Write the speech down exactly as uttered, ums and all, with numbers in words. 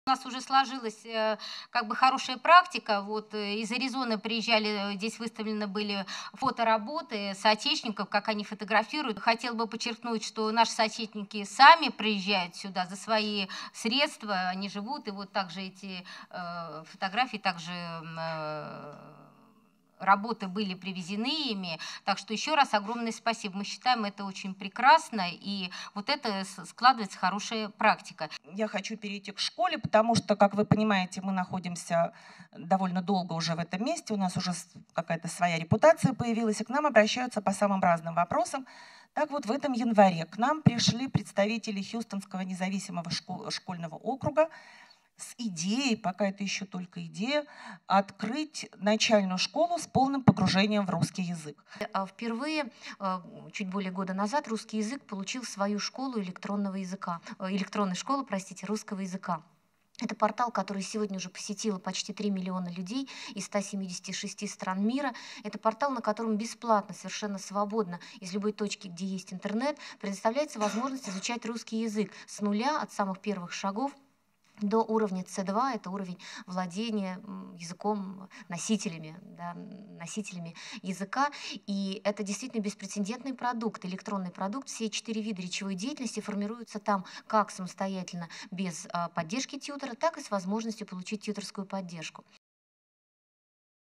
У нас уже сложилась, э, как бы хорошая практика. Вот, э, из Аризоны приезжали, э, здесь выставлены были фотоработы соотечественников, как они фотографируют. Хотела бы подчеркнуть, что наши соотечественники сами приезжают сюда за свои средства, они живут, и вот также эти, э, фотографии, также, м, э, работы были привезены ими. Так что еще раз огромное спасибо. Мы считаем это очень прекрасно, и вот это с складывается хорошая практика. Я хочу перейти к школе, потому что, как вы понимаете, мы находимся довольно долго уже в этом месте, у нас уже с какая-то своя репутация появилась, и к нам обращаются по самым разным вопросам. Так вот, в этом январе к нам пришли представители Хьюстонского независимого шко школьного округа с идеей, пока это еще только идея, открыть начальную школу с полным погружением в русский язык. А впервые, а, чуть более года назад, русский язык получил свою школу электронного языка, э, электронную школу, простите, русского языка. Это портал, который сегодня уже посетило почти три миллиона людей из ста семидесяти шести стран мира. Это портал, на котором бесплатно, совершенно свободно, из любой точки, где есть интернет, предоставляется возможность изучать русский язык с нуля, от самых первых шагов до уровня С два, это уровень владения м, языком, носителями, да, носителями языка. И это действительно беспрецедентный продукт, электронный продукт. Все четыре вида речевой деятельности формируются там как самостоятельно, без а, поддержки тьютера, так и с возможностью получить тьюторскую поддержку.